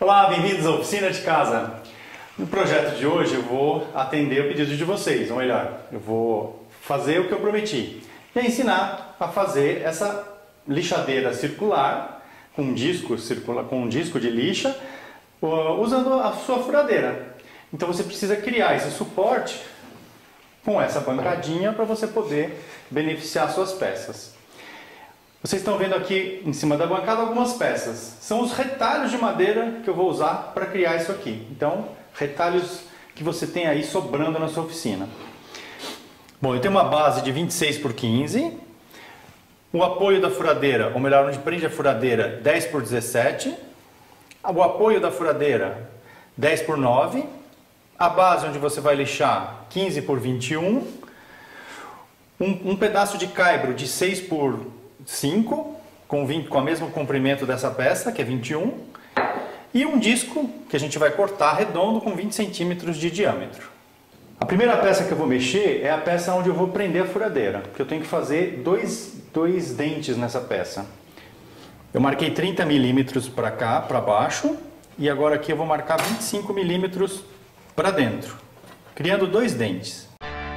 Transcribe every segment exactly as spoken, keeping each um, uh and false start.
Olá, bem-vindos à Oficina de Casa. No projeto de hoje eu vou atender o pedido de vocês, ou melhor, eu vou fazer o que eu prometi e ensinar a fazer essa lixadeira circular com um disco, circular, com um disco de lixa usando a sua furadeira. Então você precisa criar esse suporte com essa bancadinha para você poder beneficiar suas peças. Vocês estão vendo aqui em cima da bancada algumas peças. São os retalhos de madeira que eu vou usar para criar isso aqui. Então, retalhos que você tem aí sobrando na sua oficina. Bom, eu tenho uma base de vinte e seis por quinze. O apoio da furadeira, ou melhor, onde prende a furadeira, dez por dezessete. O apoio da furadeira, dez por nove. A base onde você vai lixar, quinze por vinte e um. Um, um pedaço de caibro de seis por cinco, com, vinte, com o mesmo comprimento dessa peça, que é vinte e um. E um disco que a gente vai cortar redondo com vinte centímetros de diâmetro. A primeira peça que eu vou mexer é a peça onde eu vou prender a furadeira, porque eu tenho que fazer dois, dois dentes nessa peça. Eu marquei trinta milímetros para cá, para baixo, e agora aqui eu vou marcar vinte e cinco milímetros para dentro, criando dois dentes.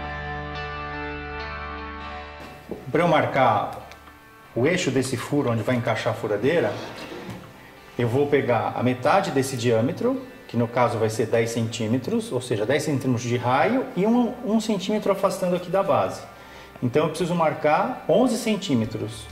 Para eu marcar o eixo desse furo onde vai encaixar a furadeira, eu vou pegar a metade desse diâmetro, que no caso vai ser dez centímetros, ou seja, dez centímetros de raio e um, um centímetro afastando aqui da base. Então eu preciso marcar onze centímetros.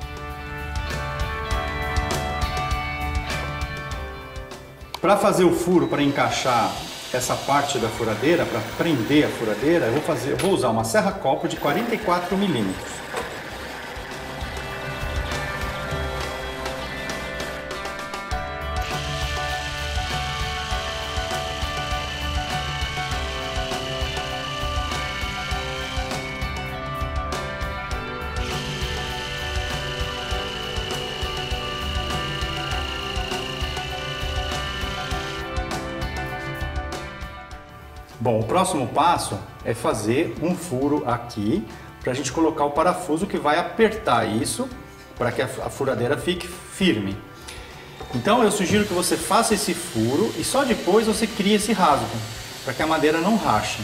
Para fazer o furo, para encaixar essa parte da furadeira, para prender a furadeira, eu vou, fazer, eu vou usar uma serra-copo de quarenta e quatro milímetros. Bom, o próximo passo é fazer um furo aqui para a gente colocar o parafuso que vai apertar isso para que a furadeira fique firme. Então eu sugiro que você faça esse furo e só depois você cria esse rasgo para que a madeira não rache.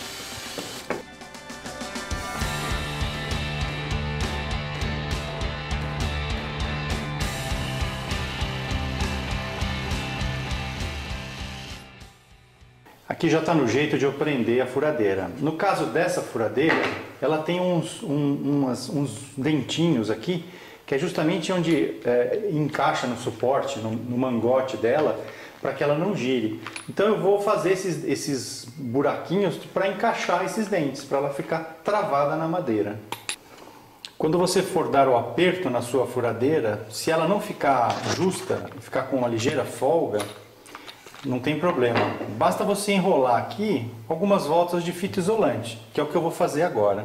Aqui já está no jeito de eu prender a furadeira. No caso dessa furadeira, ela tem uns, um, umas, uns dentinhos aqui, que é justamente onde é, encaixa no suporte, no, no mangote dela, para que ela não gire. Então eu vou fazer esses, esses buraquinhos para encaixar esses dentes, para ela ficar travada na madeira. Quando você for dar o aperto na sua furadeira, se ela não ficar justa, ficar com uma ligeira folga, não tem problema, basta você enrolar aqui algumas voltas de fita isolante, que é o que eu vou fazer agora.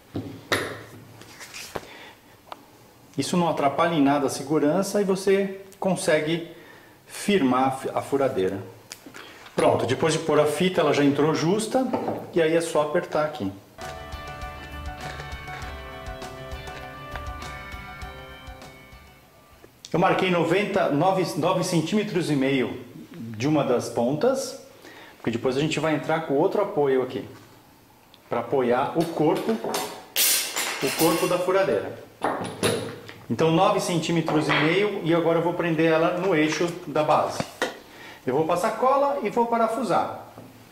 Isso não atrapalha em nada a segurança e você consegue firmar a furadeira. Pronto, depois de pôr a fita ela já entrou justa e aí é só apertar aqui. Eu marquei noventa, nove centímetros e meio de uma das pontas, porque depois a gente vai entrar com outro apoio aqui, para apoiar o corpo, o corpo da furadeira. Então nove centímetros e meio e agora eu vou prender ela no eixo da base. Eu vou passar cola e vou parafusar.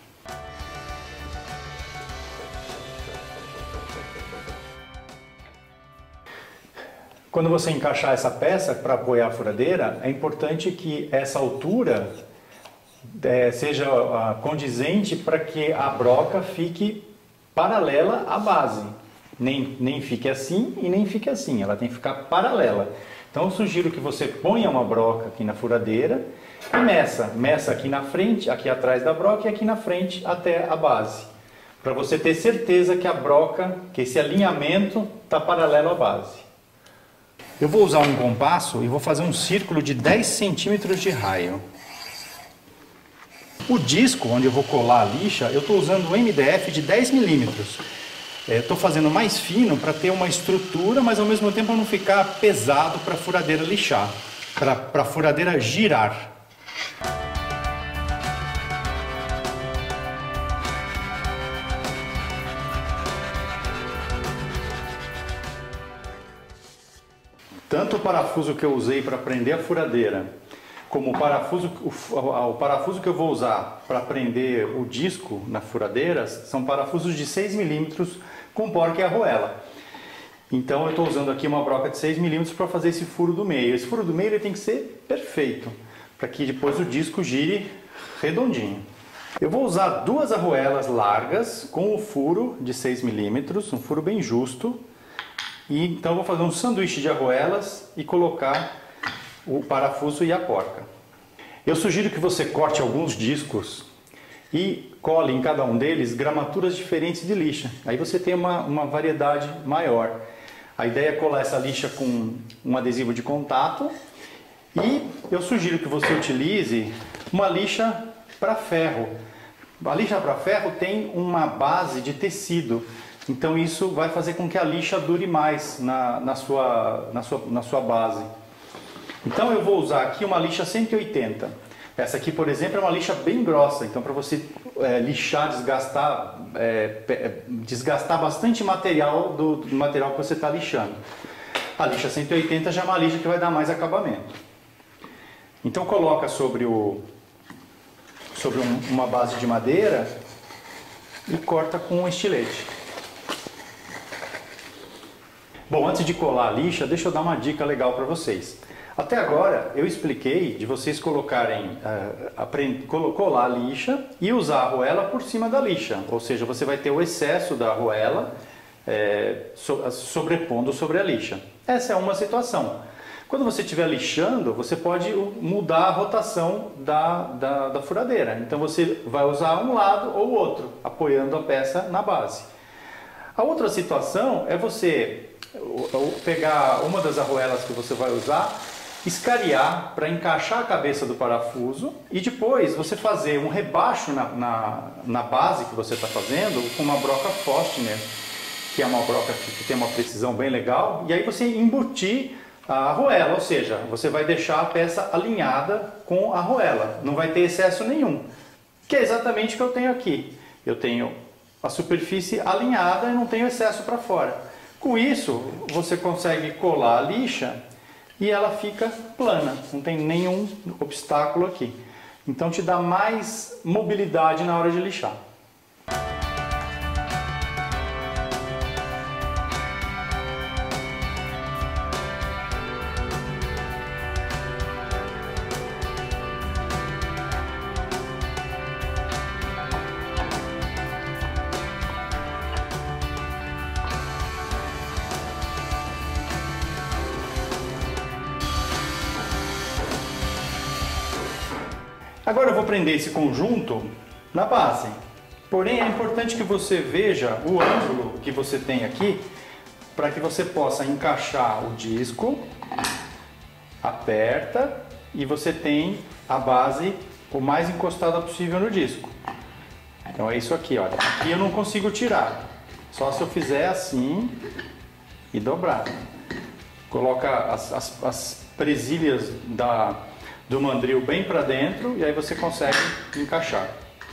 Quando você encaixar essa peça para apoiar a furadeira, é importante que essa altura É, seja uh, condizente para que a broca fique paralela à base. Nem, nem fique assim e nem fique assim, ela tem que ficar paralela. Então eu sugiro que você ponha uma broca aqui na furadeira e meça. Meça aqui na frente, aqui atrás da broca e aqui na frente até a base. Para você ter certeza que a broca, que esse alinhamento está paralelo à base. Eu vou usar um compasso e vou fazer um círculo de dez centímetros de raio. O disco, onde eu vou colar a lixa, eu estou usando um M D F de dez milímetros. Estou fazendo mais fino para ter uma estrutura, mas ao mesmo tempo não ficar pesado para a furadeira lixar, para a furadeira girar. tanto o parafuso que eu usei para prender a furadeira, como o parafuso, o, o parafuso que eu vou usar para prender o disco na furadeira, são parafusos de seis milímetros com porca e arruela. Então eu estou usando aqui uma broca de seis milímetros para fazer esse furo do meio. Esse furo do meio ele tem que ser perfeito, para que depois o disco gire redondinho. Eu vou usar duas arruelas largas com o furo de seis milímetros, um furo bem justo. E então eu vou fazer um sanduíche de arruelas e colocar o parafuso e a porca. Eu sugiro que você corte alguns discos e cole em cada um deles gramaturas diferentes de lixa. Aí você tem uma, uma variedade maior. A ideia é colar essa lixa com um adesivo de contato e eu sugiro que você utilize uma lixa para ferro. A lixa para ferro tem uma base de tecido, então isso vai fazer com que a lixa dure mais na, na, sua, na, sua, na sua base. Então eu vou usar aqui uma lixa cento e oitenta. Essa aqui, por exemplo, é uma lixa bem grossa, então para você é, lixar, desgastar, é, desgastar bastante material do, do material que você está lixando. A lixa cento e oitenta já é uma lixa que vai dar mais acabamento. Então coloca sobre, o, sobre um, uma base de madeira e corta com um estilete. Bom, antes de colar a lixa, deixa eu dar uma dica legal para vocês. Até agora eu expliquei de vocês colocarem, uh, aprend... colar a lixa e usar a arruela por cima da lixa, ou seja, você vai ter o excesso da arruela é, so... sobrepondo sobre a lixa. Essa é uma situação. Quando você estiver lixando, você pode mudar a rotação da, da, da furadeira, então você vai usar um lado ou outro, apoiando a peça na base. A outra situação é você pegar uma das arruelas que você vai usar, escariar para encaixar a cabeça do parafuso e depois você fazer um rebaixo na, na, na base que você está fazendo com uma broca Forstner, que é uma broca que tem uma precisão bem legal, e aí você embutir a arruela, ou seja, você vai deixar a peça alinhada com a arruela, não vai ter excesso nenhum, que é exatamente o que eu tenho aqui. Eu tenho a superfície alinhada e não tenho excesso para fora. Com isso, você consegue colar a lixa e ela fica plana, não tem nenhum obstáculo aqui. Então te dá mais mobilidade na hora de lixar. Agora eu vou prender esse conjunto na base, porém é importante que você veja o ângulo que você tem aqui para que você possa encaixar o disco, aperta e você tem a base o mais encostada possível no disco. Então é isso aqui, olha, aqui eu não consigo tirar, só se eu fizer assim e dobrar. Coloca as, as, as presilhas da do mandril bem para dentro e aí você consegue encaixar.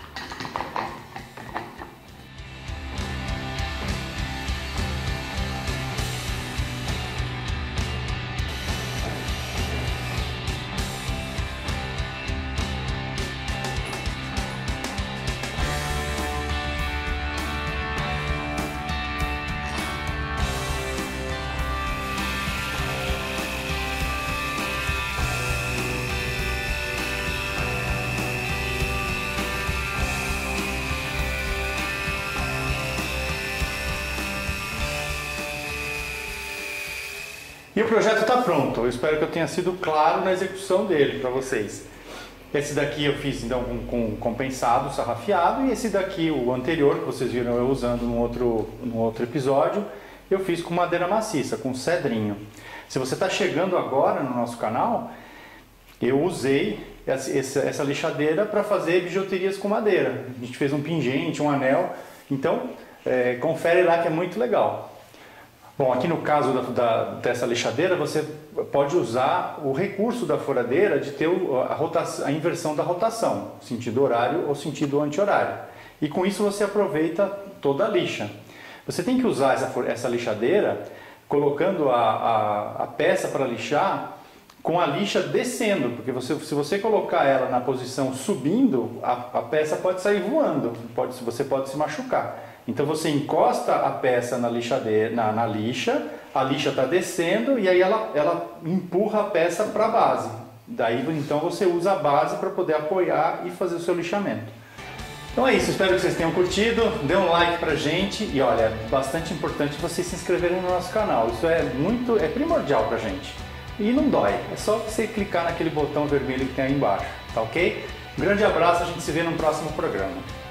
E o projeto está pronto, eu espero que eu tenha sido claro na execução dele para vocês. Esse daqui eu fiz então com, com compensado, sarrafiado, e esse daqui, o anterior, que vocês viram eu usando num outro, num outro episódio, eu fiz com madeira maciça, com cedrinho. Se você está chegando agora no nosso canal, eu usei essa, essa lixadeira para fazer bijuterias com madeira. A gente fez um pingente, um anel, então é, confere lá que é muito legal. Bom, aqui no caso da, da, dessa lixadeira, você pode usar o recurso da furadeira de ter a, rotação, a inversão da rotação, sentido horário ou sentido anti-horário. E com isso você aproveita toda a lixa. Você tem que usar essa, essa lixadeira colocando a, a, a peça para lixar com a lixa descendo, porque você, se você colocar ela na posição subindo, a, a peça pode sair voando, pode, você pode se machucar. Então você encosta a peça na, lixadeira, na, na lixa, a lixa está descendo e aí ela, ela empurra a peça para a base. Daí então você usa a base para poder apoiar e fazer o seu lixamento. Então é isso, espero que vocês tenham curtido, dê um like pra gente e olha, é bastante importante vocês se inscreverem no nosso canal, isso é muito, é primordial pra gente. E não dói, é só você clicar naquele botão vermelho que tem aí embaixo, tá ok? Um grande abraço, a gente se vê no próximo programa.